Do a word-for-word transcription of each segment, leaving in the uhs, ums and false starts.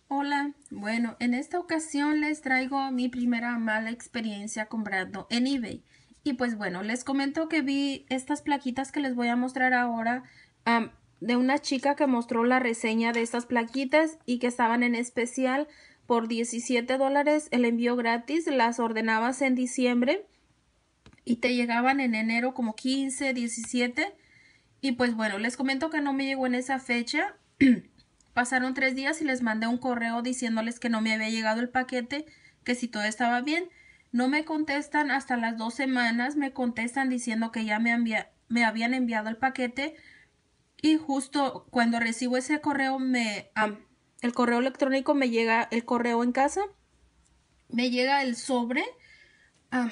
Hola, bueno, en esta ocasión les traigo mi primera mala experiencia comprando en eBay. Y pues bueno, les comento que vi estas plaquitas que les voy a mostrar ahora, am, de una chica que mostró la reseña de estas plaquitas y que estaban en especial por diecisiete dólares el envío gratis. Las ordenabas en diciembre y te llegaban en enero como quince, diecisiete. Y pues bueno, les comento que no me llegó en esa fecha. Pasaron tres días y les mandé un correo diciéndoles que no me había llegado el paquete, que si todo estaba bien. No me contestan hasta las dos semanas, me contestan diciendo que ya me, envia me habían enviado el paquete y justo cuando recibo ese correo, me, um, el correo electrónico me llega el correo en casa, me llega el sobre um,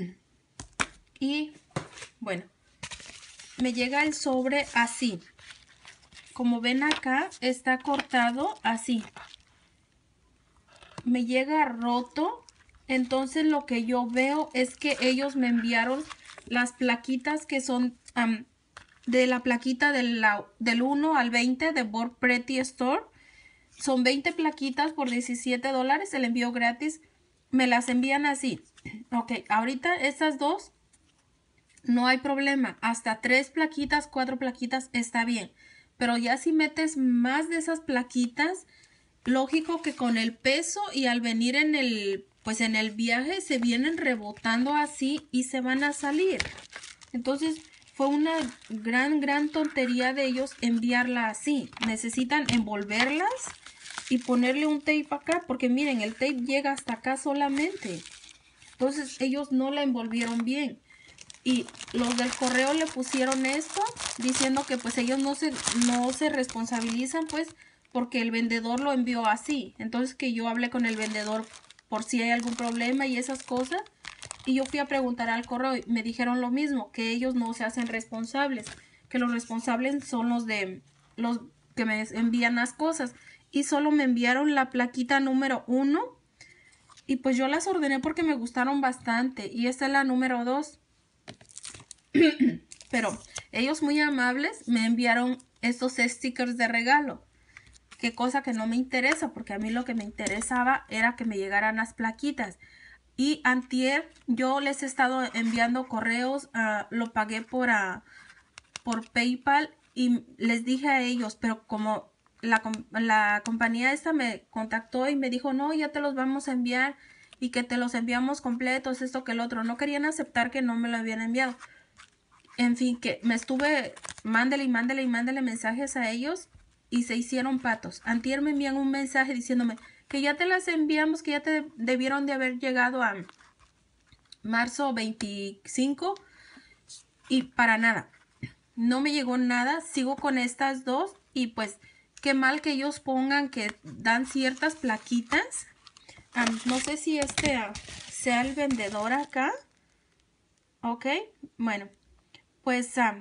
y bueno, me llega el sobre así. Como ven acá, está cortado así. Me llega roto. Entonces lo que yo veo es que ellos me enviaron las plaquitas que son um, de la plaquita de la, del uno al veinte de Board Pretty Store. Son veinte plaquitas por diecisiete dólares. El envío gratis. Me las envían así. Ok, ahorita estas dos no hay problema. Hasta tres plaquitas, cuatro plaquitas está bien. Pero ya si metes más de esas plaquitas, lógico que con el peso y al venir en el, pues en el viaje se vienen rebotando así y se van a salir. Entonces fue una gran, gran tontería de ellos enviarla así. Necesitan envolverlas y ponerle un tape acá, porque miren, el tape llega hasta acá solamente. Entonces ellos no la envolvieron bien. Y los del correo le pusieron esto diciendo que pues ellos no se, no se responsabilizan pues porque el vendedor lo envió así. Entonces que yo hablé con el vendedor por si hay algún problema y esas cosas. Y yo fui a preguntar al correo y me dijeron lo mismo, que ellos no se hacen responsables, que los responsables son los de los que me envían las cosas. Y solo me enviaron la plaquita número uno y pues yo las ordené porque me gustaron bastante. Y esta es la número dos. Pero ellos muy amables me enviaron estos stickers de regalo. Qué cosa que no me interesa, porque a mí lo que me interesaba era que me llegaran las plaquitas. Y antier yo les he estado enviando correos, uh, lo pagué por, uh, por PayPal y les dije a ellos, pero como la, la compañía esta me contactó y me dijo, no, ya te los vamos a enviar y que te los enviamos completos, esto que el otro. No querían aceptar que no me lo habían enviado. En fin, que me estuve, mándele y mándele y mándele mensajes a ellos y se hicieron patos. Antier me envían un mensaje diciéndome que ya te las enviamos, que ya te debieron de haber llegado a marzo veinticinco y para nada. No me llegó nada, sigo con estas dos y pues qué mal que ellos pongan que dan ciertas plaquitas. Um, no sé si este uh, sea el vendedor acá. Ok, bueno, pues... Um,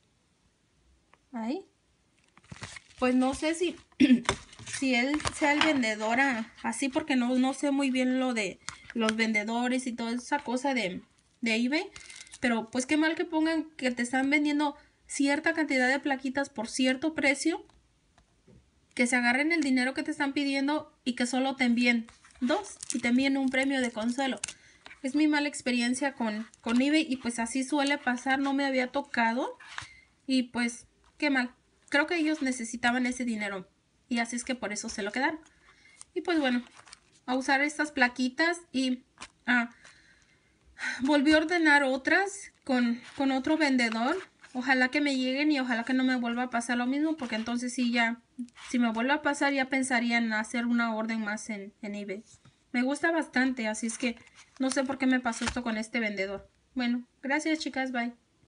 ahí. Pues no sé si, si él sea el vendedor a, así porque no, no sé muy bien lo de los vendedores y toda esa cosa de, de eBay. Pero pues qué mal que pongan que te están vendiendo cierta cantidad de plaquitas por cierto precio. Que se agarren el dinero que te están pidiendo y que solo te envíen dos y te envíen un premio de consuelo. Es mi mala experiencia con, con eBay y pues así suele pasar, no me había tocado. Y pues, qué mal. Creo que ellos necesitaban ese dinero. Y así es que por eso se lo quedaron. Y pues bueno, a usar estas plaquitas. Y ah, volví a ordenar otras con, con otro vendedor. Ojalá que me lleguen y ojalá que no me vuelva a pasar lo mismo. Porque entonces sí ya, si me vuelve a pasar ya pensaría en hacer una orden más en, en eBay. Me gusta bastante, así es que no sé por qué me pasó esto con este vendedor. Bueno, gracias chicas, bye.